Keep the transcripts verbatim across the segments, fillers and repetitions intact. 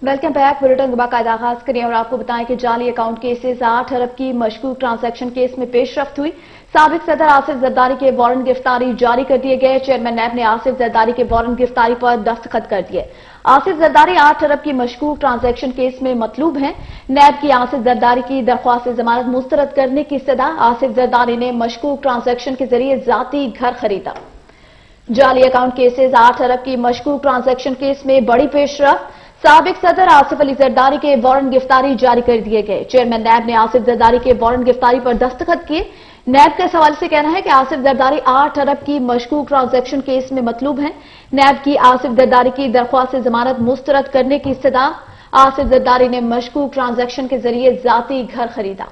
Welcome back. Bulletin बाकायदा आगाज करें और आपको बताएं कि जाली अकाउंट केसेस आठ अरब की मशकूक ट्रांजैक्शन केस में पेशरफ्त हुई। साबिक सदर आसिफ जरदारी के वारंट गिरफ्तारी जारी कर दिए गए। चेयरमैन नैब ने आसिफ जरदारी के वारंट गिरफ्तारी पर दस्तखत कर दिए। आसिफ जरदारी आठ अरब की मशकूक ट्रांजैक्शन केस में मतलूब हैं। नैब की आसिफ जरदारी की दरख्वास्त जमानत मुस्तरद करने की इस्तदा। आसिफ जरदारी ने मशकूक ट्रांजैक्शन के जरिए जाती घर खरीदा। जाली अकाउंट केसेस आठ अरब की मशकूक ट्रांजैक्शन केस में बड़ी पेशरफ्त। साबिक सदर आसिफ अली जरदारी के वारंट गिरफ्तारी जारी कर दिए गए। चेयरमैन नैब ने आसिफ जरदारी के वारंट गिरफ्तारी पर दस्तखत किए। नैब के सवाल से कहना है कि आसिफ जरदारी आठ अरब की मशकूक ट्रांजैक्शन केस में मतलूब हैं। नैब की आसिफ जरदारी की दरख्वास्त जमानत मुस्तरद करने की इस्तदा। आसिफ जरदारी ने मशकूक ट्रांजैक्शन के जरिए जाती घर खरीदा।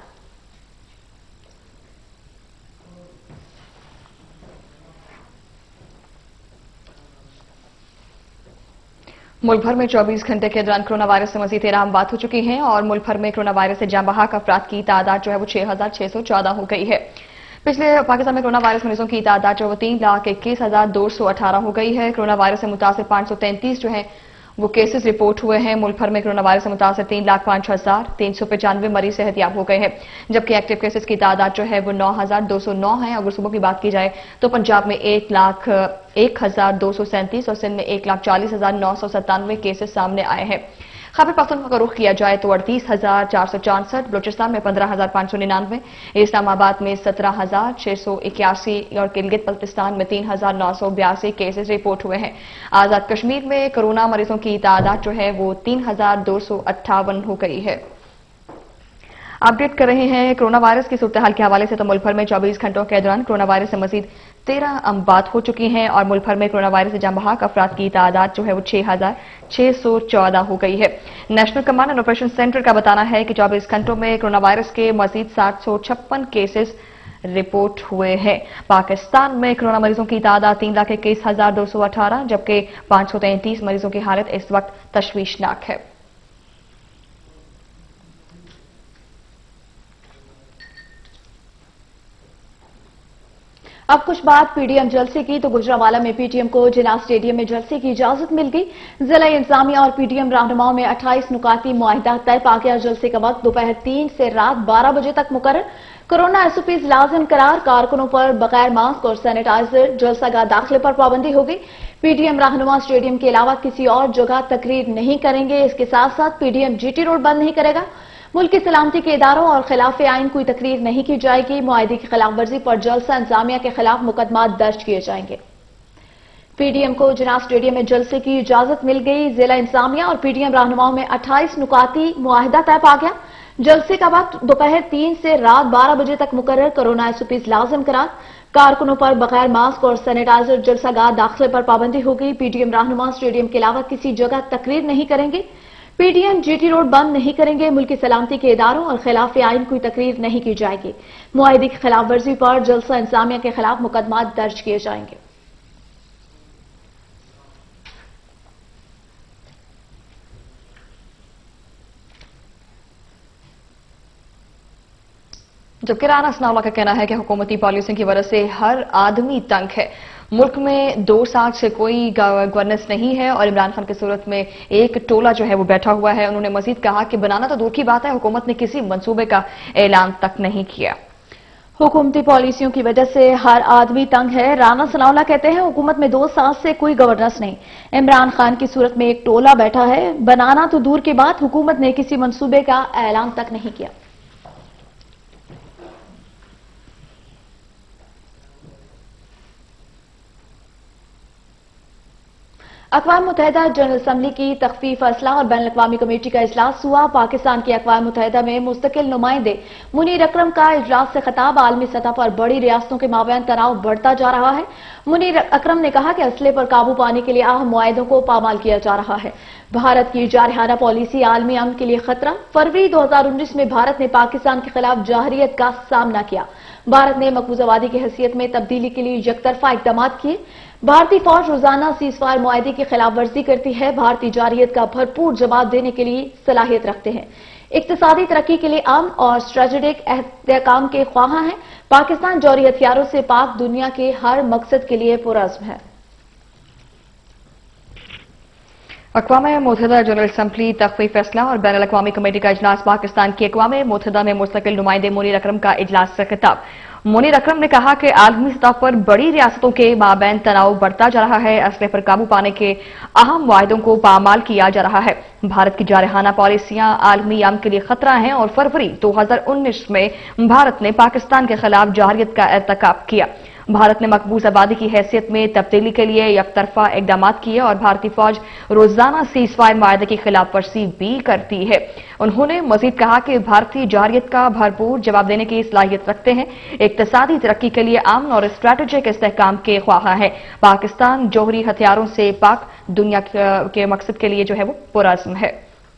मुल्क भर में चौबीस घंटे के दौरान कोरोना वायरस से मजीद तेरह अमवात हो चुकी हैं और मुल्क भर में कोरोना वायरस से जान बहक अफराद की तादाद जो है वो छह हजार छह सौ चौदह हो गई है। पिछले पाकिस्तान में कोरोना वायरस मरीजों की तादाद जो वो तीन लाख इक्कीस हजार दो सौ अठारह हो गई है। कोरोना वायरस से मुतासिर पांच सौ तैंतीस जो है वो केसेस रिपोर्ट हुए हैं। मुल्क भर में कोरोना वायरस से मुतासिर तीन लाख पांच हजार तीन सौ पचानवे मरीज सेहतियाब हो गए हैं, जबकि एक्टिव केसेस की तादाद जो है वो नौ हजार दो सौ नौ है। अगर सुबह की बात की जाए तो पंजाब में एक लाख एक हजार दो सौ सैंतीस और सिंध में एक लाख चालीस हजार नौ सौ सत्तानवे केसेस सामने आए हैं। खैबर पख्तूनख्वा का रुख किया जाए तो अड़तीस हजार चार सौ चौंसठ, बलूचिस्तान में पंद्रह हजार पांच सौ निन्यानवे, इस्लामाबाद में सत्रह हजार छह सौ इक्यासी और गिलगित बल्तिस्तान में तीन हजार नौ सौ बयासी केसेस रिपोर्ट हुए हैं। आजाद कश्मीर में कोरोना मरीजों की तादाद जो है वो तीन हजार दो सौ अट्ठावन हो गई है। अपडेट कर रहे हैं कोरोना वायरस की सूरत हाल के हवाले से तो मुल्क भर में चौबीस घंटों के दौरान कोरोना वायरस से मजीद तेरह अमवात हो चुकी हैं और मुल्क भर में कोरोना वायरस से जान बहक अफराद की तादाद जो है वो छह हजार छह सौ चौदह हो गई है। National command and operation centre का बताना है कि चौबीस घंटों में कोरोना वायरस के मजीद सात सौ छप्पन केसेस रिपोर्ट हुए हैं। पाकिस्तान में कोरोना मरीजों की तादाद तीन लाख इक्कीस हजार दो सौ अठारह, जबकि पांच सौ तैंतीस मरीजों की हालत इस वक्त तशवीशनाक है। अब कुछ बात पीडीएम जलसे की तो गुजरांवाला में पीटीएम को जिला स्टेडियम में जलसे की इजाजत मिल गई। जिला इंतजामिया और पीटीएम रहनुमाओं में अट्ठाईस नुकाती मुआहिदा तय पा गया। जलसे का वक्त दोपहर तीन से रात बारह बजे तक मुकर्रर। कोरोना एसओपीज लाजिम करार। कारकुनों पर बगैर मास्क और सैनिटाइजर जलसागाह दाखिले पर पाबंदी होगी। पीटीएम रहनुमा स्टेडियम के अलावा किसी और जगह तकरीर नहीं करेंगे। इसके साथ साथ पीडीएम जीटी रोड बंद नहीं करेगा। मुल्क की सलामती के इदारों और खिलाफ आइन कोई तकरीर नहीं की जाएगी। मुआहिदे की खिलाफ वर्जी पर जलसा इंतजामिया के खिलाफ मुकदमा दर्ज किए जाएंगे। पीडीएम को जिला स्टेडियम में जलसे की इजाजत मिल गई। जिला इंतजामिया और पीडीएम रहनुमाओं में अट्ठाईस नुकाती मुआहिदा तय पा गया। जलसे का वक्त दोपहर तीन से रात बारह बजे तक मुकर्रर। कोरोना एसओपीज लाजिम करार। कारकुनों पर बगैर मास्क और सैनिटाइजर जलसागाह दाखिले पर पाबंदी होगी। पीडीएम रहनुमा स्टेडियम के अलावा किसी जगह तकरीर नहीं करेंगे। पीडीएम जीटी रोड बंद नहीं करेंगे। मुल्क की सलामती के इदारों और खिलाफ आइन कोई तकरीर नहीं की जाएगी। मुआहिदे की खिलाफ वर्जी पर जलसा इंतजामिया के खिलाफ मुकदमा दर्ज किए जाएंगे। जबकि राना सनाउल्लाह का कहना है कि हुकूमती पॉलिसियों की वजह से हर आदमी तंग है। मुल्क में दो साल से कोई गवर्नेंस नहीं है और इमरान खान की सूरत में एक टोला जो है वो बैठा हुआ है। उन्होंने मजीद कहा कि बनाना तो दूर की बात है, हुकूमत ने किसी मंसूबे का ऐलान तक नहीं किया। हुकूमती पॉलिसियों की वजह से हर आदमी तंग है। राना सनाउल्लाह कहते हैं हुकूमत में दो साल से कोई गवर्नेंस नहीं, इमरान खान की सूरत में एक टोला बैठा है। बनाना तो दूर की बात, हुकूमत ने किसी मंसूबे का ऐलान तक नहीं किया। अक़वाम मुत्तहिदा जनरल असम्बली की तख़फ़ीफ़ असलाह और बैन अक़वामी कमेटी का इजलास हुआ। पाकिस्तान की अक़वाम मुत्तहिदा में मुस्तकिल नुमाइंदे मुनीर अकरम का इजलास से खिताब। आलमी सतह पर बड़ी रियासतों के माबैन तनाव बढ़ता जा रहा है। मुनीर अकरम ने कहा कि असले पर काबू पाने के लिए अहम मुआहिदों को पामाल किया जा रहा है। भारत की जारहाना पॉलिसी आलमी अमन के लिए खतरा। फरवरी दो हजार उन्नीस में भारत ने पाकिस्तान के खिलाफ जाहरियत का सामना किया। भारत ने मकबूजावादी की हैसियत में तब्दीली के लिए यकतरफा इक़दाम किए। भारतीय फौज रोजाना सीजफायर मुआहिदे की खिलाफ वर्जी करती है। भारतीय जारहियत का भरपूर जवाब देने के लिए सलाहियत रखते हैं। इक्तिसादी तरक्की के लिए अमन और स्ट्रेटेजिक एहतिकाम के ख्वाहां हैं। पाकिस्तान जौहरी हथियारों से पाक दुनिया के हर मकसद के लिए पुरअज़्म है। अक़वाम मुत्तहिदा जनरल असम्बली तख्वी फैसला और बैनुल अक़वामी कमेटी का इजलास। पाकिस्तान की अक़वाम मुत्तहिदा में मुस्तकिल नुमाइंदे मुनीर अकरम का इजलास से खिताब। मुनीर अकरम ने कहा कि आलमी सतह पर बड़ी रियासतों के माबैन तनाव बढ़ता जा रहा है। असले पर काबू पाने के अहम मुआहिदों को पामाल किया जा रहा है। भारत की जारहाना पॉलिसियां आलमी अमन के लिए खतरा हैं और फरवरी दो हजार उन्नीस में भारत ने पाकिस्तान के खिलाफ जारहियत का इर्तिकाब किया। भारत ने मकबूज आबादी की हैसियत में तब्दीली के लिए यकतरफा इकदाम किए और भारतीय फौज रोजाना सीज फायर माहे की खिलाफ वर्जी भी करती है। उन्होंने मजीद कहा कि भारतीय जारहियत का भरपूर जवाब देने की सलाहियत रखते हैं, इक्तसादी तरक्की के लिए अमन और स्ट्रेटेजिक इस्तेहकाम के ख्वाह है। पाकिस्तान जौहरी हथियारों से पाक दुनिया के मकसद के लिए जो है वो पुरअज़्म है।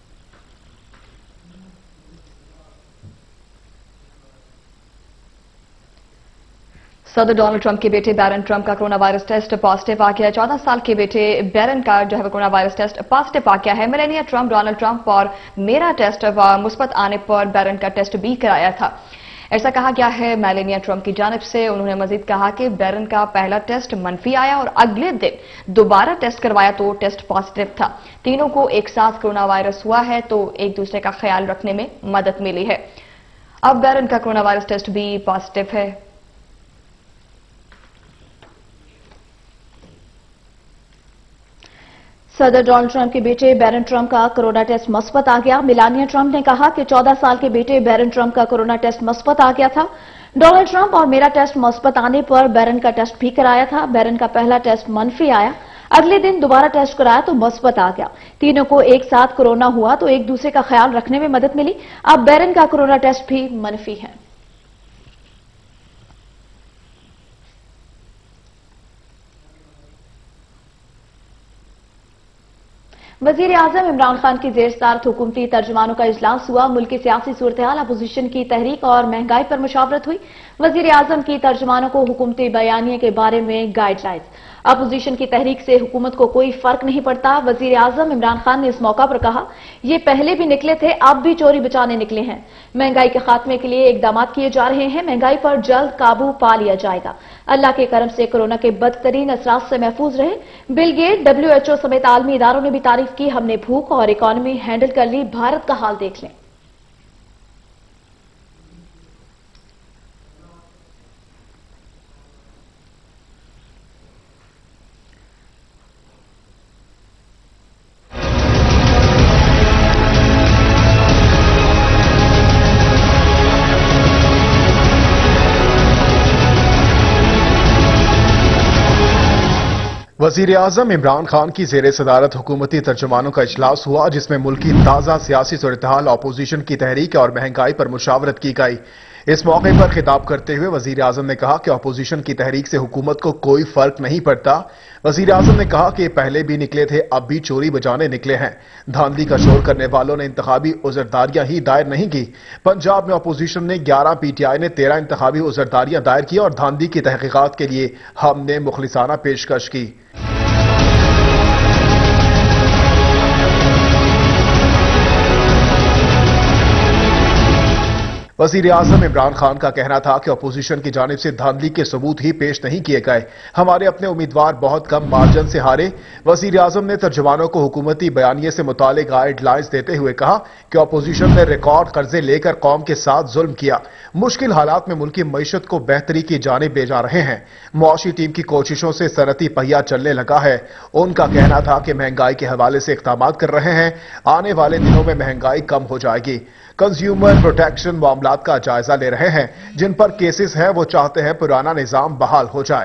सदर डोनाल्ड ट्रंप के बेटे बैरन ट्रंप का कोरोना वायरस टेस्ट पॉजिटिव आ गया है। चौदह साल के बेटे बैरन का जो है कोरोना वायरस टेस्ट पॉजिटिव आ गया है। मेलानिया ट्रंप, डोनाल्ड ट्रंप और मेरा टेस्ट मुस्बत आने पर बैरन का टेस्ट भी कराया था, ऐसा कहा गया है मेलानिया ट्रंप की जानिब से। उन्होंने मजीद कहा कि बैरन का पहला टेस्ट मनफी आया और अगले दिन दोबारा टेस्ट करवाया तो टेस्ट पॉजिटिव था। तीनों को एक साथ कोरोना वायरस हुआ है तो एक दूसरे का ख्याल रखने में मदद मिली है। अब बैरन का कोरोना वायरस टेस्ट भी पॉजिटिव है। सदर डोनाल्ड ट्रंप के बेटे बैरन ट्रंप का कोरोना टेस्ट मुस्बत आ गया। मेलानिया ट्रंप ने कहा कि चौदह साल के बेटे बैरन ट्रंप का कोरोना टेस्ट मुस्बत आ गया था। डोनाल्ड ट्रंप और मेरा टेस्ट मुस्बत आने पर बैरन का टेस्ट भी कराया था। बैरन का पहला टेस्ट मनफी आया, अगले दिन दोबारा टेस्ट कराया तो मुस्बत आ गया। तीनों को एक साथ कोरोना हुआ तो एक दूसरे का ख्याल रखने में मदद मिली। अब बैरन का कोरोना टेस्ट भी मनफी है। वजीर आजम इमरान खान की जेर सदारत हुकूमती तर्जुमानों का इजलास हुआ। मुल्क की सियासी सूरत-ए-हाल, अपोजिशन की तहरीक और महंगाई पर मुशावरत हुई। वजीर आजम की तर्जुमानों को हुकूमती बयानिए के बारे में गाइडलाइंस। अपोजिशन की तहरीक से हुकूमत को कोई फर्क नहीं पड़ता। वजीर आजम इमरान खान ने इस मौका पर कहा, ये पहले भी निकले थे, अब भी चोरी बचाने निकले हैं। महंगाई के खात्मे के लिए इकदाम किए जा रहे हैं। महंगाई पर जल्द काबू पा लिया जाएगा। अल्लाह के करम से कोरोना के बदतरीन असरात से महफूज रहे। Bill gate, W H O समेत आलमी इदारों ने भी तारीफ की। हमने भूख और इकॉनमी हैंडल कर ली, भारत का हाल देख लें। वजीर आजम इमरान खान की जेर सदारत हुकूमती तर्जुमानों का इजलास हुआ, जिसमें मुल्क की ताज़ा सियासी सूरत-ए-हाल, अपोजिशन की तहरीक और महंगाई पर मुशावरत की गई। इस मौके पर खिताब करते हुए वजीर आजम ने कहा कि अपोजिशन की तहरीक से हुकूमत को कोई फर्क नहीं पड़ता। वजीर आजम ने कहा कि पहले भी निकले थे, अब भी चोरी बजाने निकले हैं। धांधली का शोर करने वालों ने इंतखाबी उजरदारियां ही दायर नहीं की। पंजाब में अपोजिशन ने ग्यारह, पीटीआई ने तेरह इंतखाबी उजरदारियां दायर की और धांधली की तहकीकात के लिए हमने मुखलिसाना पेशकश की। वजीर आजम इमरान खान का कहना था कि अपोजिशन की जानिब से धांधली के सबूत ही पेश नहीं किए गए। हमारे अपने उम्मीदवार बहुत कम मार्जिन से हारे। वजीर आजम ने तर्जुमानों को हुकूमती बयानिए से मुतालिक गाइडलाइंस देते हुए कहा कि अपोजिशन ने रिकॉर्ड कर्जे लेकर कौम के साथ जुल्म किया। मुश्किल हालात में मुल्क की मईशत को बेहतरी की जानिब ले जा रहे हैं। मुआशी टीम की कोशिशों से सनती पहिया चलने लगा है। उनका कहना था कि महंगाई के हवाले से इक़दाम कर रहे हैं। आने वाले दिनों में महंगाई कम हो जाएगी। कंज्यूमर प्रोटेक्शन मामलात का जायजा ले रहे हैं। जिन पर केसेस हैं वो चाहते हैं पुराना निजाम बहाल हो जाए।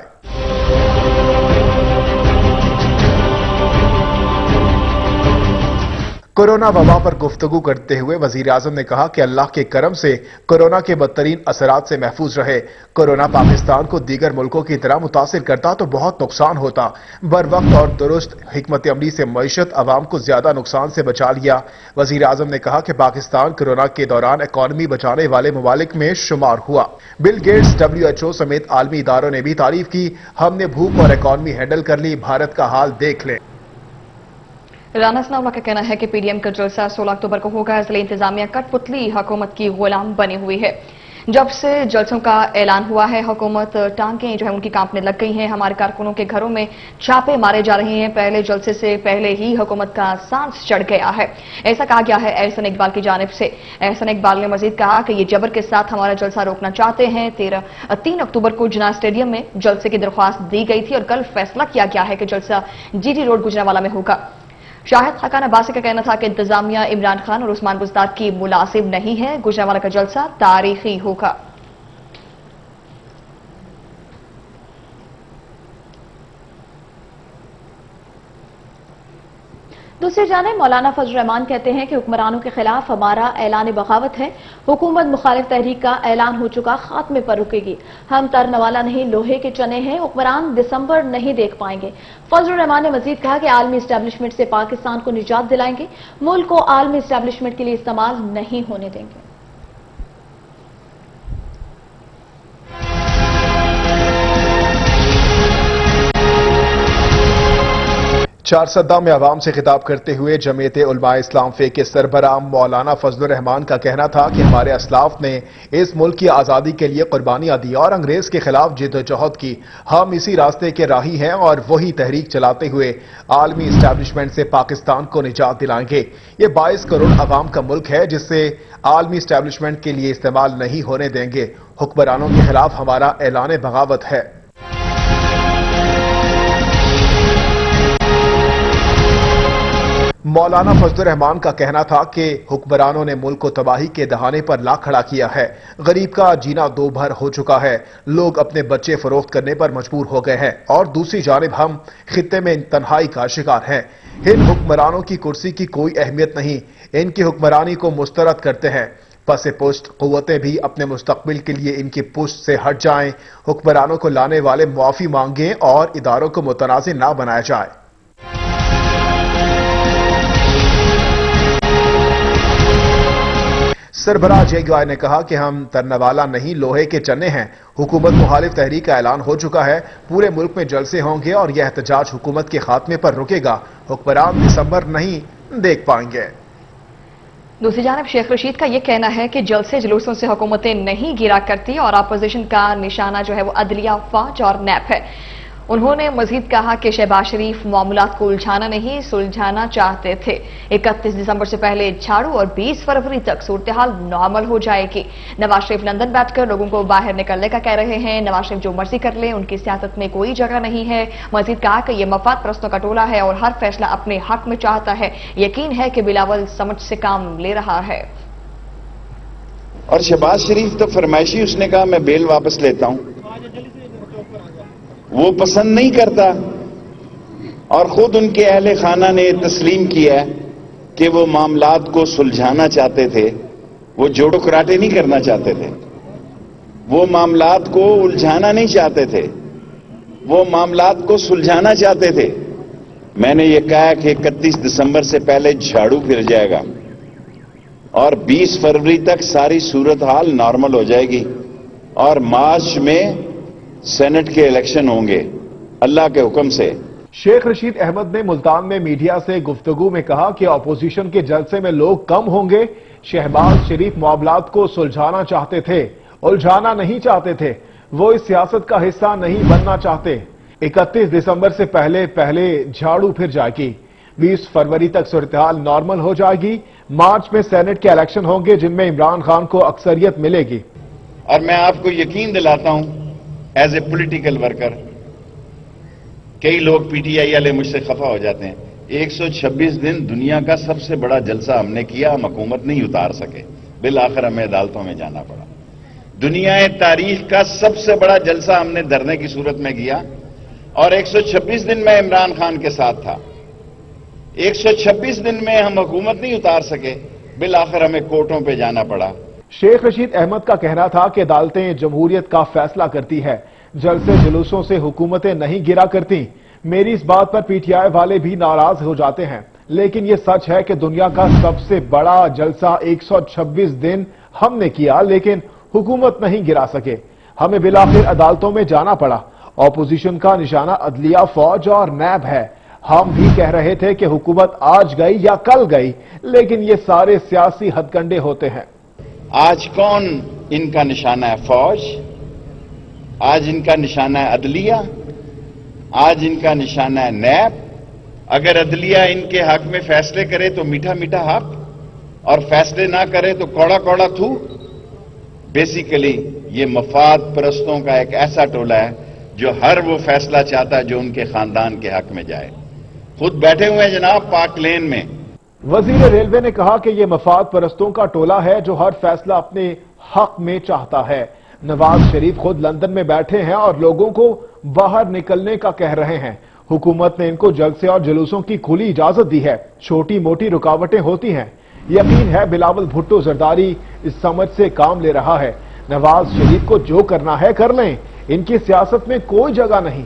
कोरोना वबा पर गुफ्तगू करते हुए वजीर आजम ने कहा कि अल्लाह के करम से कोरोना के बदतरीन असरात से महफूज रहे। कोरोना पाकिस्तान को दीगर मुल्कों की तरह मुतासिर करता तो बहुत नुकसान होता। बर वक्त और दुरुस्त हिकमत अमली से मईशत अवाम को ज्यादा नुकसान से बचा लिया। वजीर आजम ने कहा कि पाकिस्तान कोरोना के दौरान इकॉनमी बचाने वाले ममालिक में शुमार हुआ। Bill Gates, W H O समेत आलमी इदारों ने भी तारीफ की। हमने भूख और इकॉनमी हैंडल कर ली, भारत का हाल देख लें। राना सनाउल्लाह का कहना है कि पीडीएम का जलसा सोलह अक्टूबर को होगा, इसलिए इंतजामिया कठपुतली हुकूमत की गुलाम बनी हुई है। जब से जलसों का ऐलान हुआ है, हुकूमत टांगें जो है उनकी कांपने लग गई हैं। हमारे कारकुनों के घरों में छापे मारे जा रहे हैं। पहले जलसे से पहले ही हुकूमत का सांस चढ़ गया है, ऐसा कहा गया है एहसन इकबाल की जानिब से। एहसन इकबाल ने मजीद कहा कि ये जबर के साथ हमारा जलसा रोकना चाहते हैं। तेरह तीन अक्टूबर को जिना स्टेडियम में जलसे की दरख्वास्त दी गई थी और कल फैसला किया गया है कि जलसा जीटी रोड गुजरांवाला में होगा। शाहिद खाकान अब्बासी का कहना था कि इंतजामिया इमरान खान और उस्मान बुज़दार की मुलासिब नहीं है। गुजरांवाला का जलसा तारीखी होगा। दूसरी जानिब मौलाना फजल रहमान कहते हैं कि हुक्मरानों के खिलाफ हमारा ऐलान बगावत है। हुकूमत मुखालिफ तहरीक का ऐलान हो चुका खात्मे पर रुकेगी। हम तरनवाला नहीं लोहे के चने हैं। हुक्मरान दिसंबर नहीं देख पाएंगे। फजल रहमान ने मजीद कहा कि आलमी इस्टेब्लिशमेंट से पाकिस्तान को निजात दिलाएंगे। मुल्क को आलमी इस्टेब्लिशमेंट के लिए इस्तेमाल नहीं होने देंगे। चारसद्दा में आवाम से खिताब करते हुए जमीयत उलमा इस्लाम फे के सरबराह मौलाना फजल रहमान का कहना था कि हमारे असलाफ ने इस मुल्क की आज़ादी के लिए कुर्बानियां दी और अंग्रेज के खिलाफ जिद्दोजहद की। हम इसी रास्ते के राही हैं और वही तहरीक चलाते हुए आलमी इस्टेब्लिशमेंट से पाकिस्तान को निजात दिलाएंगे। ये बाईस करोड़ आवाम का मुल्क है जिससे आलमी इस्टेब्लिशमेंट के लिए इस्तेमाल नहीं होने देंगे। हुक्मरानों के खिलाफ हमारा ऐलान बगावत है। मौलाना फजल रहमान का कहना था कि हुक्मरानों ने मुल्क को तबाही के दहाने पर ला खड़ा किया है। गरीब का जीना दो भर हो चुका है। लोग अपने बच्चे फरोख्त करने पर मजबूर हो गए हैं और दूसरी जानिब हम खित्ते में तन्हाई का शिकार हैं। इन हुक्मरानों की कुर्सी की कोई अहमियत नहीं, इनकी हुक्मरानी को मुस्तरद करते हैं। पसे पुश्त कुव्वतें भी अपने मुस्तकबिल के लिए इनकी पुश्त से हट जाएं। हुक्मरानों को लाने वाले मुआफी मांगें और इदारों को मुतनाज़ ना बनाया जाए। सरबराह जेगवाई ने कहा कि हम तरनवाला नहीं लोहे के चने हैं। हुकूमत मुखालिफ तहरीक का ऐलान हो चुका है। पूरे मुल्क में जलसे होंगे और यह एहतजाज हुकूमत के खात्मे पर रुकेगा। हुक्मरान दिसंबर नहीं देख पाएंगे। दूसरी जानब शेख रशीद का यह कहना है कि जलसे जुलूसों से हुकूमतें नहीं गिरा करती और अपोजिशन का निशाना जो है वो अदलिया, फौज और नैप है। उन्होंने मजीद कहा कि शहबाज शरीफ मामलात को उलझाना नहीं सुलझाना चाहते थे। इकतीस दिसंबर से पहले झाड़ू और बीस फरवरी तक सूरत हाल नॉर्मल हो जाएगी। नवाज शरीफ लंदन बैठकर लोगों को बाहर निकलने का कह रहे हैं। नवाज शरीफ जो मर्जी कर ले, उनकी सियासत में कोई जगह नहीं है। मजीद कहा कि यह मफाद परस्तों का टोला है और हर फैसला अपने हक में चाहता है। यकीन है कि बिलावल समझ से काम ले रहा है। और शहबाज शरीफ तो फरमाइशी, उसने कहा मैं बेल वापस लेता हूं, वो पसंद नहीं करता और खुद उनके अहले खाना ने तस्लीम किया कि वो मामलात को सुलझाना चाहते थे, वो जोड़ो कराटे नहीं करना चाहते थे, वो मामलात को उलझाना नहीं चाहते थे, वो मामलात को सुलझाना चाहते थे। मैंने ये कहा कि इकतीस दिसंबर से पहले झाड़ू फिर जाएगा और बीस फरवरी तक सारी सूरत हाल नॉर्मल हो जाएगी और मार्च में सेनेट के इलेक्शन होंगे अल्लाह के हुक्म से। शेख रशीद अहमद ने मुल्तान में मीडिया से गुफ्तगू में कहा कि अपोजिशन के जलसे में लोग कम होंगे। शहबाज शरीफ मामलात को सुलझाना चाहते थे, उलझाना नहीं चाहते थे। वो इस सियासत का हिस्सा नहीं बनना चाहते। इकतीस दिसंबर से पहले पहले झाड़ू फिर जाएगी। बीस फरवरी तक सूरत-ए-हाल नॉर्मल हो जाएगी। मार्च में सेनेट के इलेक्शन होंगे जिनमें इमरान खान को अक्सरियत मिलेगी। और मैं आपको यकीन दिलाता हूं एज ए पॉलिटिकल वर्कर, कई लोग पीटीआई वाले मुझसे खफा हो जाते हैं। एक सौ छब्बीस दिन दुनिया का सबसे बड़ा जलसा हमने किया, हम हुकूमत नहीं उतार सके, बिल आखिर हमें अदालतों में जाना पड़ा। दुनिया तारीख का सबसे बड़ा जलसा हमने धरने की सूरत में किया और एक सौ छब्बीस दिन में इमरान खान के साथ था। एक सौ छब्बीस दिन में हम हुकूमत नहीं उतार सके, बिल आखिर हमें कोर्टों पे जाना पड़ा। शेख रशीद अहमद का कहना था कि अदालतें जमहूरियत का फैसला करती है, जलसे जुलूसों से हुकूमतें नहीं गिरा करती। मेरी इस बात पर पीटीआई वाले भी नाराज हो जाते हैं, लेकिन यह सच है कि दुनिया का सबसे बड़ा जलसा एक सौ छब्बीस दिन हमने किया, लेकिन हुकूमत नहीं गिरा सके। हमें बिलाखिर अदालतों में जाना पड़ा। ऑपोजिशन का निशाना अदलिया, फौज और नैब है। हम भी कह रहे थे कि हुकूमत आज गई या कल गई, लेकिन ये सारे सियासी हथकंडे होते हैं। आज कौन ان کا نشانہ ہے فوج، آج ان کا نشانہ ہے عدلیہ، آج ان کا نشانہ ہے نیب۔ اگر عدلیہ ان کے حق میں فیصلے کرے تو میٹھا میٹھا حق، اور فیصلے نہ کرے تو کوڑا کوڑا تھو۔ بیسیکلی یہ مفاد پرستوں کا ایک ایسا ٹولہ ہے جو ہر وہ فیصلہ چاہتا ہے جو ان کے خاندان کے حق میں جائے۔ خود بیٹھے ہوئے ہیں جناب پاک لین میں۔ وزیر ریلوے نے کہا کہ یہ مفاد پرستوں کا ٹولہ ہے جو ہر فیصلہ اپنے حق میں چاہتا ہے۔ نواز شریف خود لندن میں بیٹھے ہیں اور لوگوں کو باہر نکلنے کا کہہ رہے ہیں۔ حکومت نے ان کو جلسے اور جلوسوں کی کھلی اجازت دی ہے۔ چھوٹی موٹی رکاوٹیں ہوتی ہیں۔ یقین ہے بلاول بھٹو زرداری اس سمجھ سے کام لے رہا ہے۔ نواز شریف کو جو کرنا ہے کر لیں، ان کی سیاست میں کوئی جگہ نہیں۔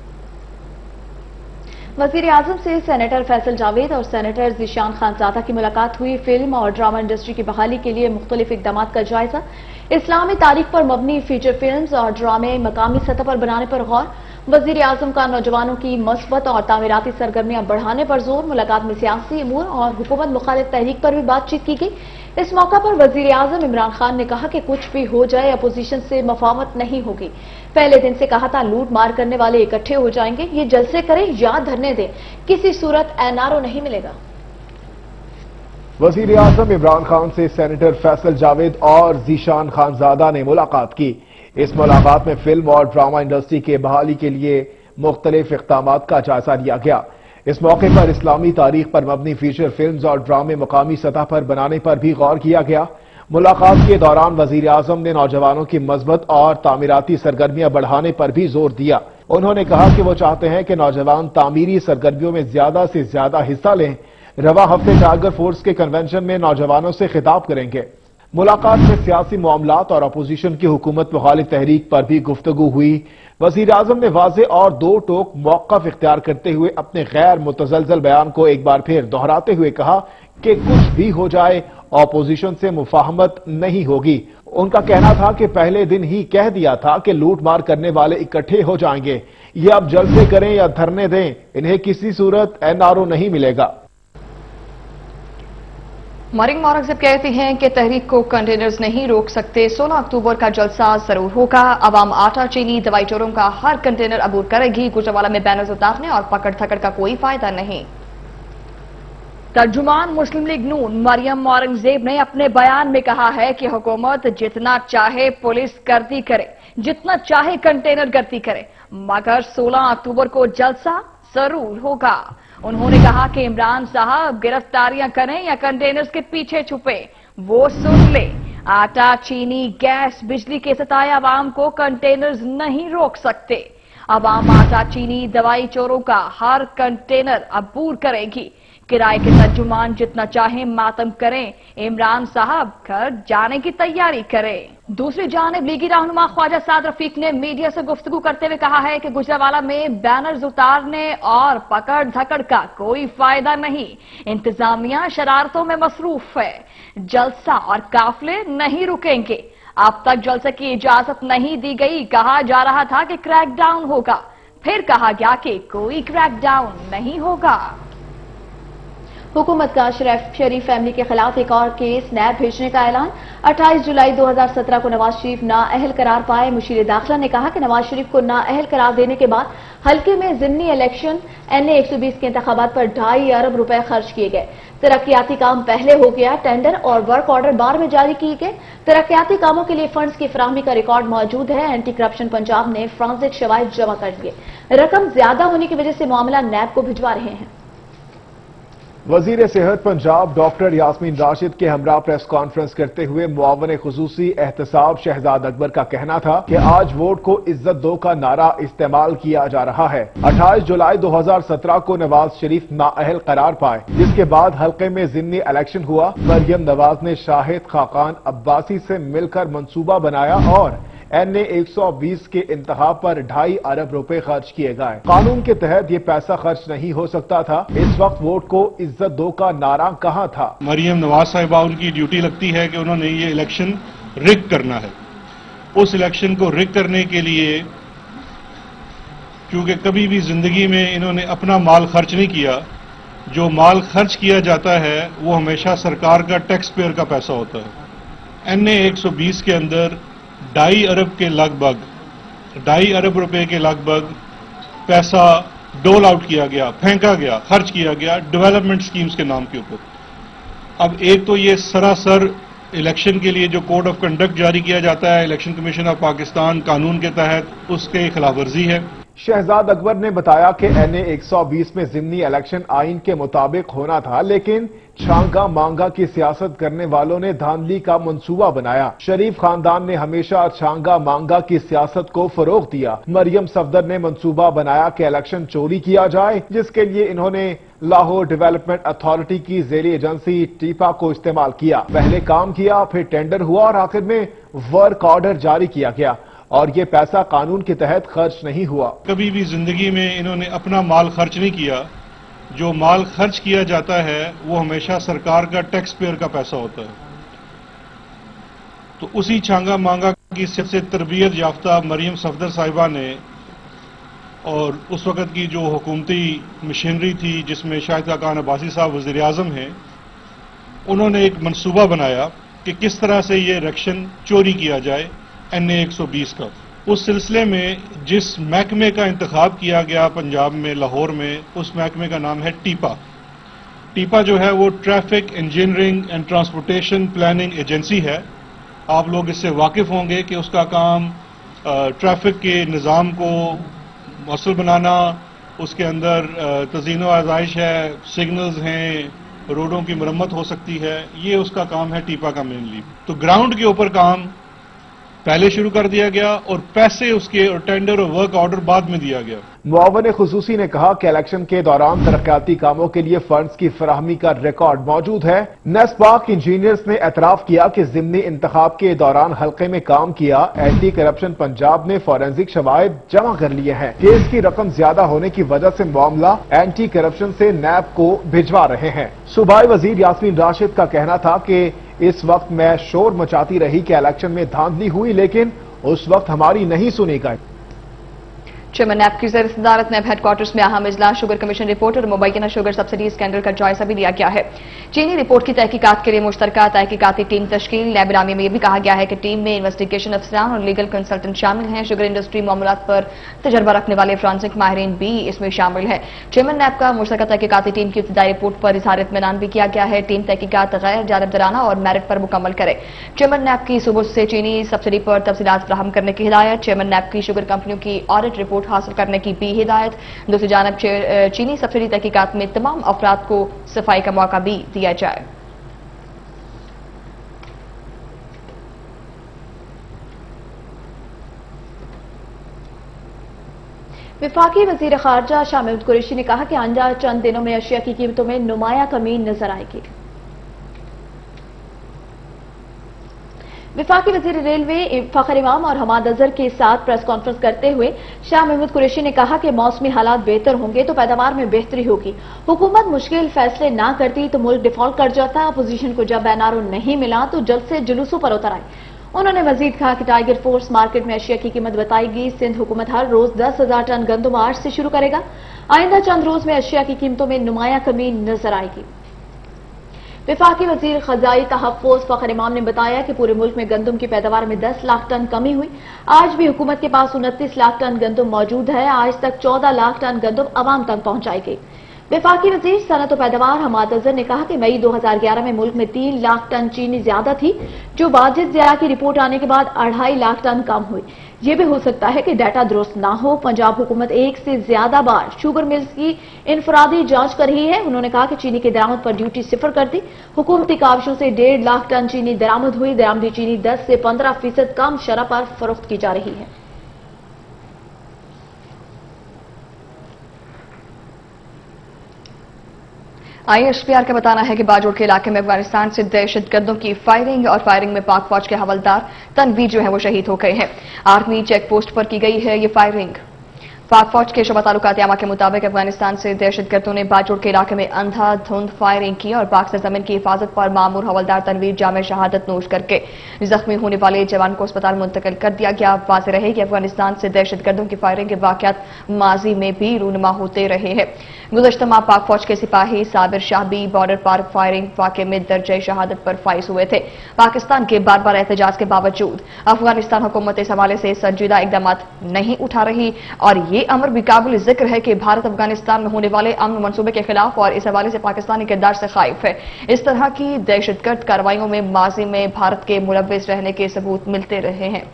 وزیر اعظم سے سینیٹر فیصل جاوید اور سینیٹر ذیشان خانزادہ کی ملاقات ہوئی۔ فلم اور ڈرامہ انڈسٹری کی بحالی کے لیے مختلف اقدامات کا جائزہ، اسلامی تاریخ پر مبنی فیچر فلمز اور ڈرامے مقامی سطح پر بنانے پر غور۔ وزیر اعظم کا نوجوانوں کی مثبت اور تعمیراتی سرگرمیاں بڑھانے پر زور۔ ملاقات میں سیاسی امور اور حکومت مخالف تحریک پر بھی بات چیت کی گئی۔ اس موقع پر وزیر اعظم عمران خان نے کہا کہ کچھ بھی ہو جائے اپوزیشن سے مفاوت نہیں ہوگی۔ پہلے دن سے کہا تھا لوٹ مار کرنے والے اکٹھے ہو جائیں گے، یہ جلسے کریں یا دھرنے دیں، کسی صورت این آر او نہیں ملے گا۔ وزیر اعظم عمران خان سے سینیٹر فیصل جاوید اور ذیشان خانزادہ نے ملاقات کی۔ اس ملاقات میں فلم اور ڈرامہ انڈسٹری کے بحالی کے لیے مختلف اقدامات کا جائزہ لیا گیا۔ اس موقع پر اسلامی تاریخ پر مبنی فیچر فلمز اور ڈرامے مقامی سطح پر بنانے پر بھی غور کیا گیا۔ ملاقات کے دوران وزیر اعظم نے نوجوانوں کی مثبت اور تعمیراتی سرگرمیاں بڑھانے پر بھی زور دیا۔ انہوں نے کہا کہ وہ چاہتے ہیں کہ نوجوان تعمیری سرگرمیوں میں زیادہ سے زیادہ حصہ لیں۔ رواں ہفتے ٹائیگر فورس کے کنونشن میں نوجوانوں سے خطاب کریں گے۔ ملاقات میں سیاسی معاملات اور اپوزیشن کی حکومت مخالف تحریک پر بھی گفتگو ہوئی۔ وزیر اعظم نے واضح اور دو ٹوک موقف اختیار کرتے ہوئے اپنے غیر متزلزل بیان کو ایک بار پھر دہراتے ہوئے کہا کہ کچھ بھی ہو جائے اپوزیشن سے مفاہمت نہیں ہوگی۔ ان کا کہنا تھا کہ پہلے دن ہی کہہ دیا تھا کہ لوٹ مار کرنے والے اکٹھے ہو جائیں گے، یہ اب جلسے کریں یا دھرنے دیں، انہیں کسی صورت این آر او نہیں ملے گا۔ مارنگ مورکزب کہتی ہیں کہ تحریک کو کنٹینرز نہیں روک سکتے۔ سولہ اکتوبر کا جلسہ ضرور ہوگا۔ عوام آٹا چینی دوائی چوروں کا ہر کنٹینر عبور کرے گی۔ گجرانوالہ میں بینرز اتارنے اور پکڑ تھکڑ کا کوئی فائدہ نہیں۔ ترجمان مسلم لیگ نون مریم مورنگزیب نے اپنے بیان میں کہا ہے کہ حکومت جتنا چاہے پولیس گردی کرے، جتنا چاہے کنٹینر گردی کرے، مگر سولہ اکتوبر کو جلسہ ضرور ہوگا۔ انہوں نے کہا کہ عمران صاحب گرفتاریاں کریں یا کنٹینرز کے پیچھے چھپے، وہ سن لے۔ آٹا چینی گیس بجلی کے ستائے عوام کو کنٹینرز نہیں روک سکتے۔ عوام آٹا چینی دوائی چوروں کا ہر کنٹینر عبور کرے گی۔ کرائے کے ترجمان جتنا چاہیں ماتم کریں، عمران صاحب گھر جانے کی تیاری کریں۔ دوسری جانب لیگی رہنما خواجہ سعد رفیق نے میڈیا سے گفتگو کرتے ہوئے کہا ہے کہ گجرانوالہ میں بینرز اتارنے اور پکڑ دھکڑ کا کوئی فائدہ نہیں۔ انتظامیہ شرارتوں میں مصروف ہے، جلسہ اور قافلے نہیں رکیں گے۔ اب تک جلسے کی اجازت نہیں دی گئی، کہا جا رہا تھا کہ کریک ڈاؤن ہوگا، پھر کہا گیا کہ کوئی کریک ڈاؤن نہیں ہوگا۔ حکومت کا شریف فیملی کے خلاف ایک اور کیس نیب بھیجنے کا اعلان۔ اٹھائیس جولائی دو ہزار سترہ کو نواز شریف نااہل قرار پائے۔ مشیر داخلہ نے کہا کہ نواز شریف کو نااہل قرار دینے کے بعد حلقے میں ضمنی الیکشن این اے ایک سو بیس کے انتخابات پر ڈھائی ارب روپے خرچ کیے گئے۔ ترقیاتی کام پہلے ہو گیا، ٹینڈر اور ورک آرڈر بعد میں جاری کیے گئے۔ ترقیاتی کاموں کے لیے فنڈز کی فراہمی کا ریکارڈ موجود ہے۔ اینٹی کرپشن پنجاب نے فرانزک شواہد جمع کر دیے، رقم زیادہ ہونے کی وجہ سے معاملہ نیب کو بھجوا رہے ہیں۔ وزیر صحت پنجاب ڈاکٹر یاسمین راشد کے ہمراہ پریس کانفرنس کرتے ہوئے معاون خصوصی احتساب شہزاد اکبر کا کہنا تھا کہ آج ووٹ کو عزت دو کا نعرہ استعمال کیا جا رہا ہے۔ اٹھائیس جولائی دو ہزار سترہ کو نواز شریف نااہل قرار پائے، جس کے بعد حلقے میں ضمنی الیکشن ہوا۔ مریم نواز نے شاہد خاقان عباسی سے مل کر منصوبہ بنایا اور این اے ایک سو بیس کے انتخاب پر ڈھائی ارب روپے خرچ کیے گئے۔ قانون کے تحت یہ پیسہ خرچ نہیں ہو سکتا تھا۔ اس وقت ووٹ کو عزت دو کا نعرہ کہاں تھا؟ مریم نواز صاحبہ ان کی ڈیوٹی لگتی ہے کہ انہوں نے یہ الیکشن رگ کرنا ہے۔ اس الیکشن کو رگ کرنے کے لیے کیونکہ کبھی بھی زندگی میں انہوں نے اپنا مال خرچ نہیں کیا، جو مال خرچ کیا جاتا ہے وہ ہمیشہ سرکار کا ٹیکس پیئر کا پیسہ ہوتا ہے۔ एन ए एक सौ बीस के अंदर ढाई अरब के लगभग ढाई अरब रुपए के लगभग पैसा डोल आउट किया गया, फेंका गया, खर्च किया गया डेवलपमेंट स्कीम्स के नाम के ऊपर। अब एक तो ये सरासर इलेक्शन के लिए जो कोड ऑफ कंडक्ट जारी किया जाता है इलेक्शन कमीशन ऑफ पाकिस्तान कानून के तहत, उसके खिलाफ वर्जी है। शहजाद अकबर ने बताया कि एन ए एक सौ बीस में जिमनी इलेक्शन आइन के मुताबिक होना था, लेकिन छांगा मांगा की सियासत करने वालों ने धांधली का मंसूबा बनाया। शरीफ खानदान ने हमेशा छांगा मांगा की सियासत को फरोग दिया। मरियम सफदर ने मंसूबा बनाया कि इलेक्शन चोरी किया जाए, जिसके लिए इन्होंने लाहौर डेवलपमेंट अथॉरिटी की ज़ेरी एजेंसी टीपा को इस्तेमाल किया। पहले काम किया, फिर टेंडर हुआ और आखिर में वर्क ऑर्डर जारी किया गया और ये पैसा कानून के तहत खर्च नहीं हुआ। कभी भी जिंदगी में इन्होंने अपना माल खर्च नहीं किया। जो माल खर्च किया जाता है वो हमेशा सरकार का टैक्स पेयर का पैसा होता है। तो उसी छांगा मांगा की सबसे तरबियत याफ्ता मरियम सफदर साहिबा ने और उस वक्त की जो हुकूमती मशीनरी थी जिसमें शाहिद खान अब्बासी साहब वज़ीर आज़म हैं, उन्होंने एक मंसूबा बनाया कि किस तरह से ये इलेक्शन चोरी किया जाए एन ए एक सौ बीस का। उस सिलसिले में जिस महकमे का इंतखाब किया गया पंजाब में लाहौर में, उस महकमे का नाम है टीपा। टीपा जो है वो traffic engineering and transportation planning agency है। आप लोग इससे वाकिफ होंगे कि उसका काम ट्रैफिक के निज़ाम को मौसूल बनाना, उसके अंदर तज़ीन व आज़ाइश है, सिग्नल्स हैं, रोडों की मरम्मत हो सकती है, ये उसका काम है टीपा का मेनली। तो ग्राउंड के ऊपर काम पहले शुरू कर दिया गया और पैसे उसके और टेंडर और वर्क ऑर्डर बाद में दिया गया। मुआवन खुसूसी ने कहा कि इलेक्शन के दौरान तरक्याती कामों के लिए फंड्स की फराहमी का रिकॉर्ड मौजूद है। नेस्पाक इंजीनियर्स ने एतराफ किया कि जिमनी इंतखाब के दौरान हल्के में काम किया। एंटी करप्शन पंजाब ने फॉरेंसिक शवाहिद जमा कर लिए हैं। केस की रकम ज्यादा होने की वजह से मामला एंटी करप्शन से नैब को भिजवा रहे हैं। सूबाई वजीर यास्मीन राशिद का कहना था कि इस वक्त मैं शोर मचाती रही कि इलेक्शन में धांधली हुई, लेकिन उस वक्त हमारी नहीं सुनी गई। चेयरमैन नैब की ज़ेर सदारत नैब हेडक्वार्टर्स में अहम इजलास शुगर कमीशन रिपोर्ट और मुबैना शुगर सब्सिडी स्कैंडल का जायजा भी लिया गया है। चीनी रिपोर्ट की तहकीकात के लिए मुश्तरका तहकीकाती टीम तश्कील। नैब इलामी में यह भी कहा गया है कि टीम में इन्वेस्टिगेशन अफसरान और लीगल कंसल्टेंट शामिल हैं। शुगर इंडस्ट्री मामलात पर तजर्बा रखने वाले फ्रांसिक माहिरीन भी इसमें शामिल है। चेयरमैन नैब का मुश्तरका तहकीकाती टीम की इब्तिदाई रिपोर्ट पर इजहार इत्मीनान भी किया गया है। टीम तहकीकात गैर जानिबदाराना और मेरिट पर मुकम्मल करे। चेयरमैन नैब की सुबह से चीनी सब्सिडी पर तफसीलात फराहम करने की हिदायत। चेयरमैन नैब की शुगर कंपनियों की ऑडिट रिपोर्ट हासिल करने की भी हिदायत। दूसरी जानब चीनी सब्सिडी तहकीकात में तमाम अफराद को सफाई का मौका भी दिया जाए। वफाकी वजीर खारजा शाह महमूद कुरैशी ने कहा कि आइंदा चंद दिनों में अशिया की कीमतों में नुमाया कमी नजर आएगी। वफाकी वजीर रेलवे फखर इमाम और हमाद अजहर के साथ प्रेस कॉन्फ्रेंस करते हुए शाह महमूद कुरैशी ने कहा कि मौसमी हालात बेहतर होंगे तो पैदावार में बेहतरी होगी। हुकूमत मुश्किल फैसले ना करती तो मुल्क डिफॉल्ट कर जाता। अपोजिशन को जब एनआरओ नहीं मिला तो जल्द से जुलूसों पर उतर आए। उन्होंने मजीद कहा कि टाइगर फोर्स मार्केट में अशिया की कीमत बताएगी। सिंध हुकूमत हर रोज दस हजार टन गंदम आज से शुरू करेगा। आइंदा चंद रोज में अशिया की कीमतों में नुमाया कमी नजर आएगी। वफाकी वजीर खजाई तहफ़्फ़ुज़ फखर इमाम ने बताया कि पूरे मुल्क में गंदम की पैदावार में दस लाख टन कमी हुई। आज भी हुकूमत के पास उनतीस लाख टन गंदम मौजूद है। आज तक चौदह लाख टन गंदम अवाम तक पहुंचाई गई। वफाकी वजीर सनत और पैदावार हमाद अजहर ने कहा कि मई दो हजार ग्यारह में मुल्क में तीन लाख टन चीनी ज्यादा थी, जो वाजिद ज़िया की रिपोर्ट आने के बाद अढ़ाई लाख टन कम हुई। यह भी हो सकता है कि डाटा दुरुस्त ना हो। पंजाब हुकूमत एक से ज्यादा बार शुगर मिल्स की इनफरादी जांच कर रही है। उन्होंने कहा कि चीनी की दरामद पर ड्यूटी सिफर कर दी। हुकूमती काविशों से डेढ़ लाख टन चीनी दरामद हुई। दरामदी चीनी दस से पंद्रह फीसद कम शरह पर फरोख्त की जा रही है। आई एस पी आर का बताना है कि बाजोड़ के इलाके में अफगानिस्तान से दहशतगर्दों की फायरिंग और फायरिंग में पाक फौज के हवलदार तनवीर जो है वो शहीद हो गए हैं। आर्मी चेक पोस्ट पर की गई है ये फायरिंग। पाक फौज के शोबा तालुकात यामा के मुताबिक अफगानिस्तान से दहशतगर्दों ने बाजोड़ के इलाके में अंधाधुंध फायरिंग की और पाक सरजमीन की हिफाजत पर मामूर हवलदार तनवीर जामे शहादत नोश करके जख्मी होने वाले जवान को अस्पताल मुंतकिल कर दिया गया। वाज़ेह रहे कि अफगानिस्तान से दहशतगर्दों की फायरिंग के वाकयात माजी में भी रूनुमा होते रहे हैं। गुज़श्ता माह पाक फौज के सिपाही साबिर शाह भी बॉर्डर पार फायरिंग वाक़े में दर्जे शहादत पर फाइज हुए थे। पाकिस्तान के बार बार एहतजाज के बावजूद अफगानिस्तान हुकूमत इस हवाले से संजीदा इकदाम नहीं उठा रही और ये अमर भी काबिल जिक्र है कि भारत अफगानिस्तान में होने वाले अमन मंसूबे के खिलाफ और इस हवाले से पाकिस्तानी किरदार से खाइफ है। इस तरह की दहशतगर्द कार्रवाइयों में माजी में भारत के मुलव्विस रहने के सबूत मिलते रहे हैं।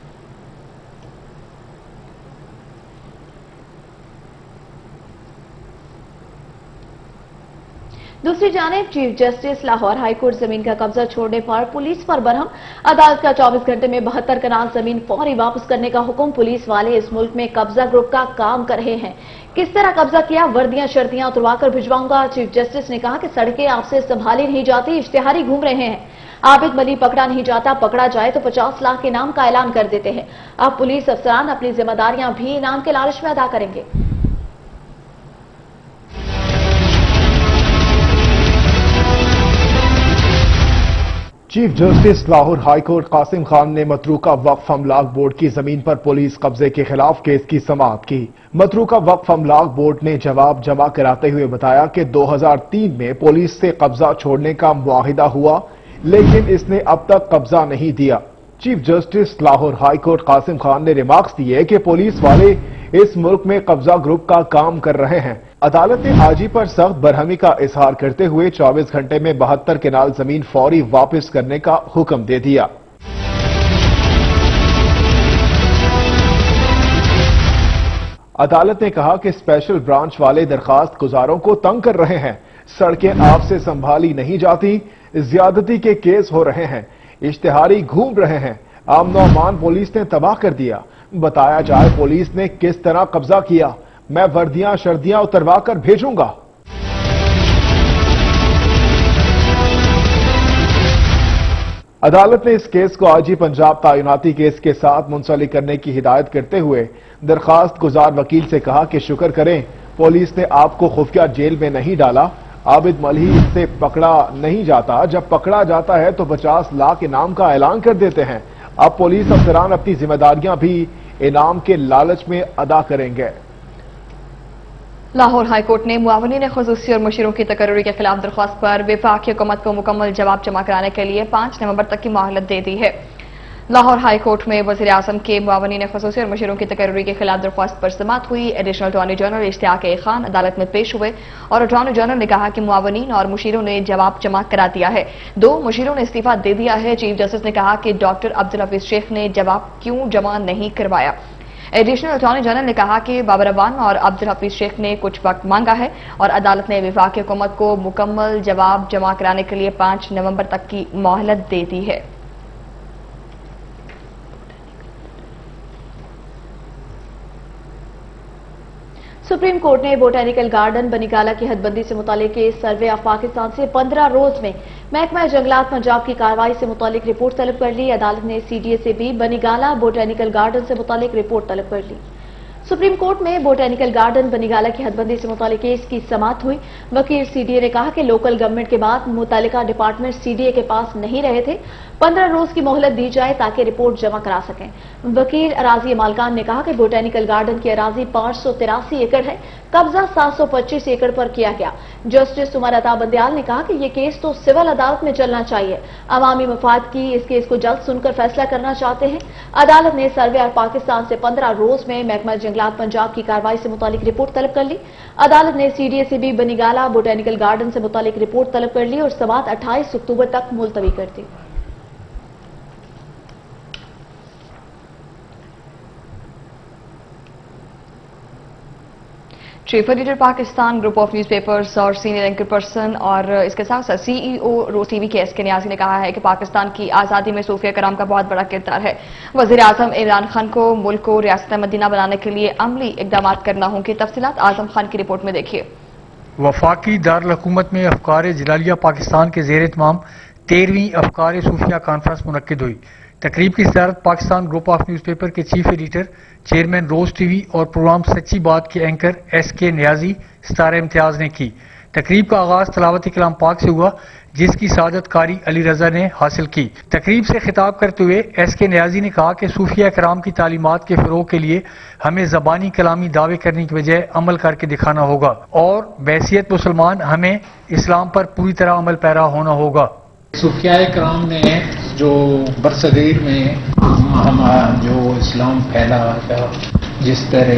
दूसरी जानिब चीफ जस्टिस लाहौर हाईकोर्ट जमीन का कब्जा छोड़ने पर पुलिस पर बरहम। अदालत का चौबीस घंटे में बहत्तर कनाल जमीन फौरी वापस करने का हुक्म। पुलिस वाले इस मुल्क में कब्जा ग्रुप का काम कर रहे हैं। किस तरह कब्जा किया, वर्दियां शर्तियां उतरवाकर भिजवाऊंगा। चीफ जस्टिस ने कहा कि सड़कें आपसे संभाली नहीं जाती, इश्तिहारी घूम रहे हैं। आबिद मलिक पकड़ा नहीं जाता, पकड़ा जाए तो पचास लाख के इनाम का ऐलान कर देते हैं। अब पुलिस अफसरान अपनी जिम्मेदारियां भी इनाम के लालच में अदा करेंगे। Chief justice Lahore high court Qasim Khan ने मतरूका वक्फ अमलाक बोर्ड की जमीन पर पुलिस कब्जे के खिलाफ केस की समाअत की। मतरूका वक्फ अमलाक बोर्ड ने जवाब जमा कराते हुए बताया कि दो हज़ार तीन में पुलिस से कब्जा छोड़ने का मुआहिदा हुआ, लेकिन इसने अब तक कब्जा नहीं दिया। Chief justice Lahore high court Qasim Khan ने रिमार्क्स दिए कि पुलिस वाले इस मुल्क में कब्जा ग्रुप का काम कर रहे हैं। अदालत ने आजी पर सख्त बरहमी का इजहार करते हुए चौबीस घंटे में बहत्तर केनाल जमीन फौरी वापस करने का हुक्म दे दिया। अदालत ने कहा कि स्पेशल ब्रांच वाले दरखास्त गुजारों को तंग कर रहे हैं। सड़कें आपसे संभाली नहीं जाती, ज्यादती के केस हो रहे हैं, इश्तिहारी घूम रहे हैं। अमन और अमान पुलिस ने तबाह कर दिया। बताया जाए पुलिस ने किस तरह कब्जा किया, मैं वर्दियां शर्दियां उतरवा कर भेजूंगा। अदालत ने इस केस को आजी पंजाब तायुनाती केस के साथ मुंसलिक करने की हिदायत करते हुए दरखास्त गुजार वकील से कहा कि शुक्र करें पुलिस ने आपको खुफिया जेल में नहीं डाला। आबिद मलिक से पकड़ा नहीं जाता, जब पकड़ा जाता है तो पचास लाख इनाम का ऐलान कर देते हैं। अब पुलिस अफसरान अपनी जिम्मेदारियां भी इनाम के लालच में अदा करेंगे। लाहौर हाईकोर्ट ने मुआवनीन खुसूसी और मुशीरों की तकर्री के खिलाफ दरख्वास्त पर वफाकी हुकूमत को मुकम्मल जवाब जमा कराने के लिए पांच नवंबर तक की मोहलत दे दी है। लाहौर हाईकोर्ट में वज़ीर आज़म के मुआवनीन खुसूसी और मुशीरों की तकर्री के खिलाफ दरख्वास्त पर समाअत हुई। Additional attorney general Ishtiaq A Khan अदालत में पेश हुए और अटॉर्नी जनरल ने कहा कि मुआवनीन और मुशीरों ने जवाब जमा करा दिया है। दो मुशीरों ने इस्तीफा दे दिया है। चीफ जस्टिस ने कहा कि डॉक्टर अब्दुल हफीज शेख ने जवाब क्यों जमा नहीं करवाया। एडिशनल अटॉर्नी जनरल ने कहा कि बाबर अवान और अब्दुल हफीज शेख ने कुछ वक्त मांगा है और अदालत ने वफाकी हुकूमत को मुकम्मल जवाब जमा कराने के लिए पांच नवंबर तक की मोहलत दे दी है। सुप्रीम कोर्ट ने बोटेनिकल गार्डन बनीगाला की हदबंदी से मुतालिक सर्वे ऑफ पाकिस्तान से पंद्रह रोज में महकमा जंगलात पंजाब की कार्रवाई से मुतालिक रिपोर्ट तलब कर ली। अदालत ने सीडीए से भी बनीगाला बोटेनिकल गार्डन से मुतालिक रिपोर्ट तलब कर ली। सुप्रीम कोर्ट में बोटेनिकल गार्डन बनीगाला की हदबंदी से मुतालिक केस की समाअत हुई। वकील सीडीए ने कहा कि लोकल गवर्नमेंट के बाद मुतालिका डिपार्टमेंट सीडीए के पास नहीं रहे थे, पंद्रह रोज की मोहलत दी जाए ताकि रिपोर्ट जमा करा सकें। वकील अराजी मालकान ने कहा कि बोटेनिकल गार्डन की अराजी पांच सौ तिरासी एकड़ है, कब्जा सात सौ पच्चीस एकड़ पर किया गया। जस्टिस उमर अता बंदयाल ने कहा कि यह केस तो सिविल अदालत में चलना चाहिए, अवामी मफाद की इस केस को जल्द सुनकर फैसला करना चाहते हैं। अदालत ने सर्वे ऑफ पाकिस्तान से पंद्रह रोज में महकमा जंगलात पंजाब की कार्रवाई से मुतालिक रिपोर्ट तलब कर ली। अदालत ने सीडीए से भी बनीगाला बोटेनिकल गार्डन से मुतालिक रिपोर्ट तलब कर ली और समाअत अट्ठाईस अक्टूबर तक मुलतवी कर दी। Chief editor Pakistan group of newspapers और सीनियर एंकर पर्सन और इसके साथ साथ सीईओ रोज टीवी के एस के न्याजी ने कहा है कि पाकिस्तान की आज़ादी में सूफिया कराम का बहुत बड़ा किरदार है। वज़ीर आज़म इमरान खान को मुल्क को रियासत मदीना बनाने के लिए अमली इकदाम करना होंगे। तफसीलात आजम खान की रिपोर्ट में देखिए। वफाकी दारुल हुकूमत में अफकार जिलालिया पाकिस्तान के ज़ेर इत्माम तेरहवीं अफकार सूफिया कॉन्फ्रेंस मुनक्किद हुई। तकरीब की सदारत पाकिस्तान ग्रुप ऑफ न्यूज़पेपर के chief editor, chairman Roze TV और प्रोग्राम सच्ची बात के एंकर एस के नियाजी सितारा इम्तियाज ने की। तकरीब का आगाज तलावत कलाम पाक से हुआ, जिसकी सादत कारी अली रजा ने हासिल की। तकरीब से खिताब करते हुए एस के नियाजी ने कहा कि सूफिया कराम की तालीमात के फरोग के लिए हमें ज़बानी कलामी दावे करने की बजाय अमल करके दिखाना होगा और बैसियत मुसलमान हमें इस्लाम पर पूरी तरह अमल पैरा होना होगा। सूफिया कराम ने जो बरसगीर में हम जो इस्लाम फैला था, जिस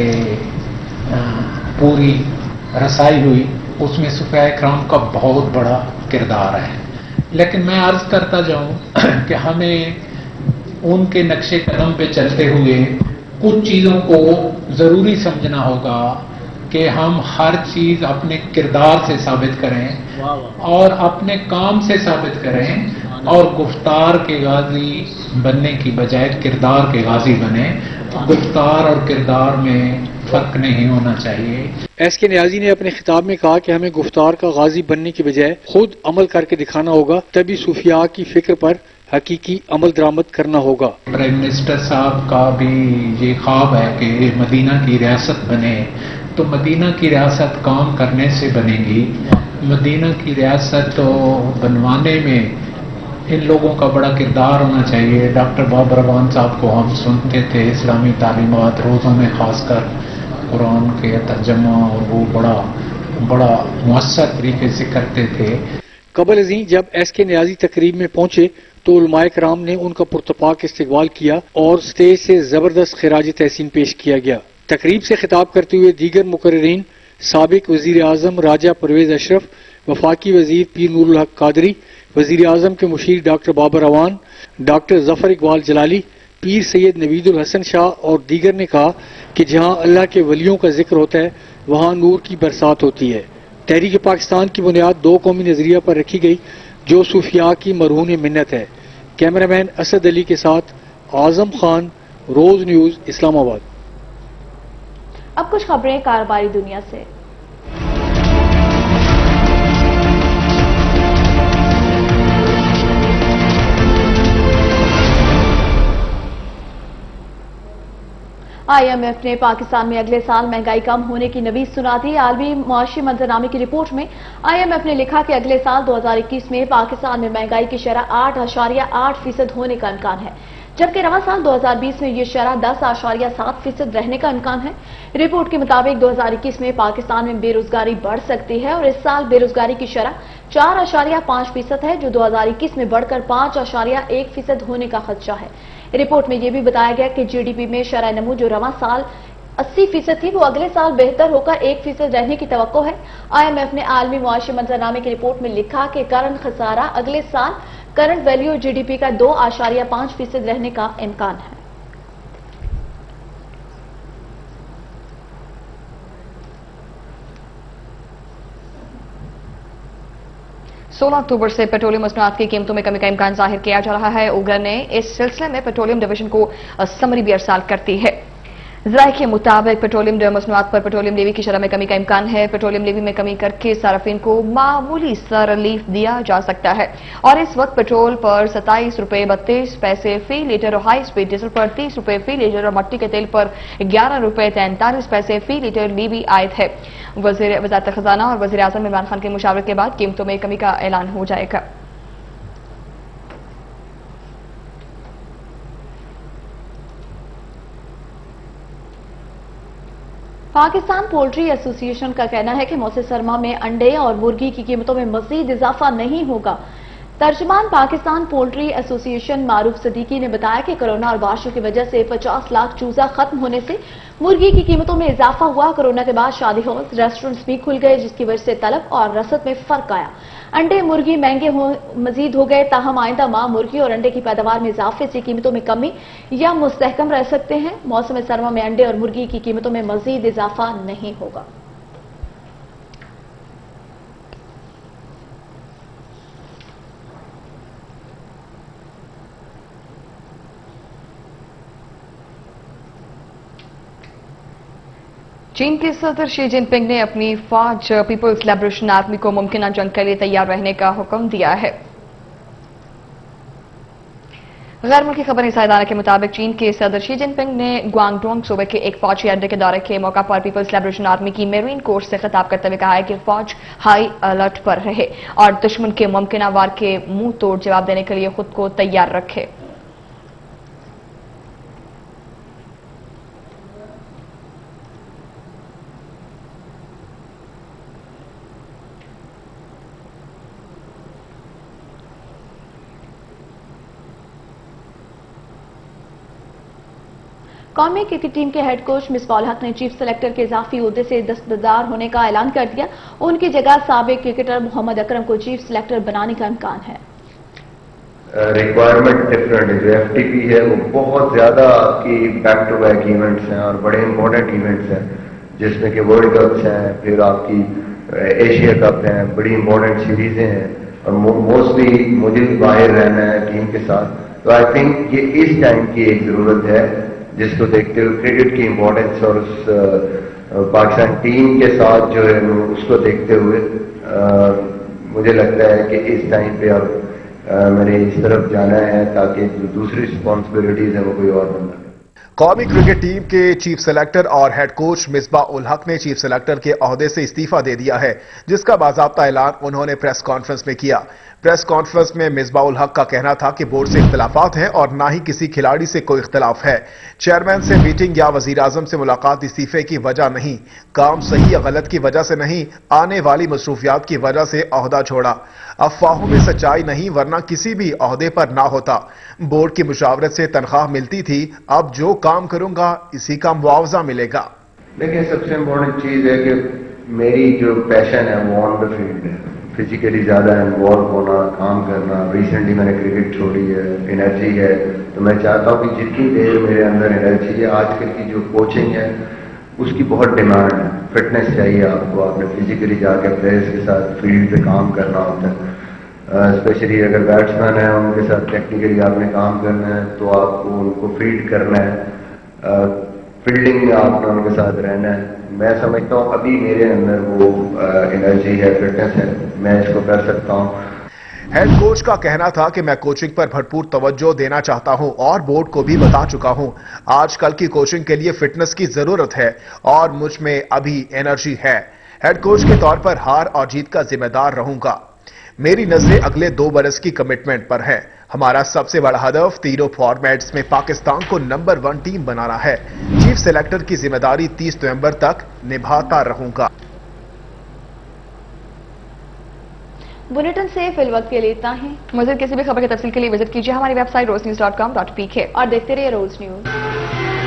तरह पूरी रसाई हुई, उसमें सूफिया कराम का बहुत बड़ा किरदार है। लेकिन मैं अर्ज करता जाऊं कि हमें उनके नक्शे कदम पे चलते हुए कुछ चीज़ों को ज़रूरी समझना होगा कि हम हर चीज़ अपने किरदार से साबित करें और अपने काम से साबित करें और गुफ्तार के गाजी बनने की बजाय किरदार के गाजी बने। गुफ्तार और किरदार में फर्क नहीं होना चाहिए। एस के नियाजी ने अपने खिताब में कहा कि हमें गुफ्तार का गाजी बनने की बजाय खुद अमल करके दिखाना होगा, तभी सूफिया की फिक्र पर हकीकी अमल दरामद करना होगा। प्राइम मिनिस्टर साहब का भी ये ख्वाब है कि मदीना की रियासत बने, तो मदीना की रियासत काम करने से बनेगी। मदीना की रियासत तो बनवाने में इन लोगों का बड़ा किरदार होना चाहिए। डॉक्टर बाबर अवान साहब को हम सुनते थे, इस्लामी तालीमात रोज़ों में खासकर कुरान के तर्जमा, और वो बड़ा बड़ा मुअस्सर तरीके से करते थे। कबल अज़ीं जब एस के नियाजी तकरीब में पहुंचे तो उलमाए कराम ने उनका पुरतपाक इस्तकबाल किया और स्टेज से जबरदस्त खिराज तहसीन पेश किया गया। तकरीब से खिताब करते हुए दीगर मुकर्रिरीन साबिक वजीर आजम राजा परवेज अशरफ, वफाकी वजीर पीर नूरुल हक कादरी, वजीर आजम के मुशीर डॉक्टर बाबर अवान, डॉक्टर जफर इकबाल जलाली, पीर सैयद नवीदुल हसन शाह और दीगर ने कहा कि जहां अल्लाह के वलियों का जिक्र होता है वहां नूर की बरसात होती है। तहरीक पाकिस्तान की बुनियाद दो कौमी नजरिया पर रखी गई, जो सूफिया की मरहून मिन्नत है। कैमरामैन असद अली के साथ आजम खान, रोज न्यूज, इस्लामाबाद। अब कुछ खबरें कारोबारी दुनिया से। आई एम एफ ने पाकिस्तान में अगले साल महंगाई कम होने की नवीद सुना दी। आलमी मुआशी मंजरनामे की रिपोर्ट में आई एम एफ ने लिखा कि अगले साल दो हजार इक्कीस में पाकिस्तान में महंगाई की शरह आठ आशारिया आठ फीसद होने का इम्कान है, जबकि रवा साल दो हजार बीस में ये शरह दस आशारिया सात फीसद रहने का इम्कान है। रिपोर्ट के मुताबिक दो हजार इक्कीस में पाकिस्तान में बेरोजगारी बढ़ सकती है और इस साल बेरोजगारी की शरह चार आशारिया पांच फीसद है, जो दो हजार इक्कीस में बढ़कर पांच आशारिया एक फीसद होने का खदशा है। रिपोर्ट में यह भी बताया गया कि जीडीपी में शरह नमू जो रवा साल अस्सी फीसद थी, वो अगले साल बेहतर होकर एक फीसद रहने की तवक्को है। आई एम एफ ने आलमी मुआशी मंजरनामे की रिपोर्ट में लिखा कि करंट खसारा अगले साल करंट वैल्यू जीडीपी का दो आशारिया पांच फीसद रहने का इम्कान है। सोलह अक्टूबर से पेट्रोलियम मसनूआत की कीमतों में कमी का इम्कान जाहिर किया जा रहा है। उगर ने इस सिलसिले में पेट्रोलियम डिवीजन को समरी भी अरसाल करती है। ज़राए के मुताबिक पेट्रोलियम मसनूआत पर पेट्रोलियम लेवी की शरह में कमी का इम्कान है। पेट्रोलियम लेवी में कमी करके सार्फिन को मामूली सा रिलीफ दिया जा सकता है और इस वक्त पेट्रोल पर सत्ताईस रुपए बत्तीस पैसे फी लीटर और हाई स्पीड डीजल पर तीस रुपए फी लीटर और मट्टी के तेल पर ग्यारह रुपए तैंतालीस पैसे फी लीटर लेवी आयद है। वजीर वजारत खजाना और वजीर आजम इमरान खान के मुशावरत के बाद कीमतों में कमी का ऐलान हो जाएगा। पाकिस्तान पोल्ट्री एसोसिएशन का कहना है कि मौसम सरमा में अंडे और मुर्गी की कीमतों में मजीद इजाफा नहीं होगा। तर्जमान पाकिस्तान पोल्ट्री एसोसिएशन मारूफ सदीकी ने बताया कि कोरोना और बारिशों की वजह से पचास लाख चूजा खत्म होने से मुर्गी की कीमतों में इजाफा हुआ। कोरोना के बाद शादी हॉल रेस्टोरेंट्स भी खुल गए, जिसकी वजह से तलब और रसद में फर्क आया। अंडे मुर्गी महंगे हो मजीद हो गए, ताहम आइंदा माह मुर्गी और अंडे की पैदावार में इजाफे से कीमतों में कमी या मुस्तहकम रह सकते हैं। मौसम सरमा में अंडे और मुर्गी की कीमतों में मजीद इजाफा नहीं होगा। चीन के सदर शी जिनपिंग ने अपनी फौज पीपल्स लिबरेशन आर्मी को मुमकिन जंग के लिए तैयार रहने का हुक्म दिया है। غیر ملکی خبر سائدانہ کے مطابق چین کے صدر شی جن پنگ نے گوانگڈونگ صوبے کے ایک فوجی اڈے کے دورے کے موقع پر پیپلز لبریشن آرمی کی میرین کورس سے خطاب کرتے ہوئے کہا ہے کہ فوج ہائی الرٹ پر رہے اور دشمن کے ممکنہ وار کے منہ توڑ جواب دینے کے لیے خود کو تیار رکھے۔ قومی کرکٹ ٹیم کے ہیڈ کوچ مصباح الحق نے چیف سلیکٹر کے اضافی عہدے سے دستبردار ہونے کا اعلان کر دیا۔ ان کی جگہ سابق کرکٹر محمد اکرم کو چیف سلیکٹر بنانے کا امکان ہے۔ ریکوائرمنٹ ڈفرنٹ ہے، جو ایف ٹی پی ہے وہ بہت زیادہ آپ کی بیک ٹو بیک ایونٹس ہیں اور بڑے امپورٹنٹ ایونٹس ہیں، جس میں کہ ورلڈ کپس ہیں، پھر آپ کی ایشیا کپ ہیں، بڑی امپورٹنٹ سیریزیں ہیں اور موسٹلی مجھے باہر رہنا ہے ٹیم کے ساتھ۔ تو آئی تھنک یہ اس ٹائم کی ایک ضرورت ہے، جس کو دیکھتے ہوئے کرکٹ کی امپورٹنس اور اس پاکستان ٹیم کے ساتھ جو ہے اس کو دیکھتے ہوئے مجھے لگتا ہے کہ اس ٹائم پہ اب میں نے اس طرف جانا ہے تاکہ جو دوسری رسپانسبلٹیز ہیں وہ کوئی اور بندہ۔ قومی کرکٹ ٹیم کے چیف سلیکٹر اور ہیڈ کوچ مصباح الحق نے چیف سلیکٹر کے عہدے سے استعفیٰ دے دیا ہے، جس کا باضابطہ اعلان انہوں نے پریس کانفرنس میں کیا۔ پریس کانفرنس میں مصباح الحق کا کہنا تھا کہ بورڈ سے اختلافات ہیں اور نہ ہی کسی کھلاڑی سے کوئی اختلاف ہے۔ چیئرمین سے میٹنگ یا وزیر اعظم سے ملاقات استعفے کی وجہ نہیں، کام صحیح یا غلط کی وجہ سے نہیں، آنے والی مصروفیات کی وجہ سے عہدہ چھوڑا۔ افواہوں میں سچائی نہیں، ورنہ کسی بھی عہدے پر نہ ہوتا۔ بورڈ کی مشاورت سے تنخواہ ملتی تھی، اب جو کام کروں گا اسی کا معاوضہ ملے گا۔ دیکھیں، سب سے امپورٹنٹ چیز ہے کہ میری جو پیشن ہے وہ آن دا فیلڈ ہے، فزیکلی زیادہ انوالو ہونا، کام کرنا۔ ریسنٹلی میں نے کرکٹ چھوڑی ہے، انرجی ہے، تو میں چاہتا ہوں کہ جتنی دیر میرے اندر انرجی ہے، آج کل کی جو کوچنگ ہے اس کی بہت ڈیمانڈ ہے، فٹنس چاہیے آپ کو، آپ نے فزیکلی جا کے پلیئرس کے ساتھ فیلڈ پہ کام کرنا ہوتا ہے، اسپیشلی اگر بیٹسمین ہیں ان کے ساتھ ٹیکنیکلی آپ نے کام کرنا ہے تو آپ کو ان کو فیلڈ کرنا ہے، فیلڈنگ میں آپ نے ان کے ساتھ رہنا ہے۔ میں سمجھتا ہوں ابھی میرے اندر وہ انرجی ہے، فٹنس ہے، میں اس کو کر سکتا ہوں۔ ہیڈ کوچ کا کہنا تھا کہ میں کوچنگ پر بھرپور توجہ دینا چاہتا ہوں اور بورڈ کو بھی بتا چکا ہوں، آج کل کی کوچنگ کے لیے فٹنس کی ضرورت ہے اور مجھ میں ابھی انرجی ہے۔ ہیڈ کوچ کے طور پر ہار اور جیت کا ذمہ دار رہوں گا۔ میری نظریں اگلے دو برس کی کمٹمنٹ پر ہے۔ ہمارا سب سے بڑا ہدف تینوں فارمیٹس میں پاکستان کو نمبر ون ٹیم بنانا ہے۔ چیف سلیکٹر کی ذمہ داری تیس نومبر تک نبھاتا رہوں گا۔ بلیٹن سے فی الوقت کے لیے اتنا ہی۔ مزید کسی بھی خبر کی تفصیل کے لیے وزٹ کیجیے ہماری website Roze news dot com dot P K اور دیکھتے رہیے روز نیوز۔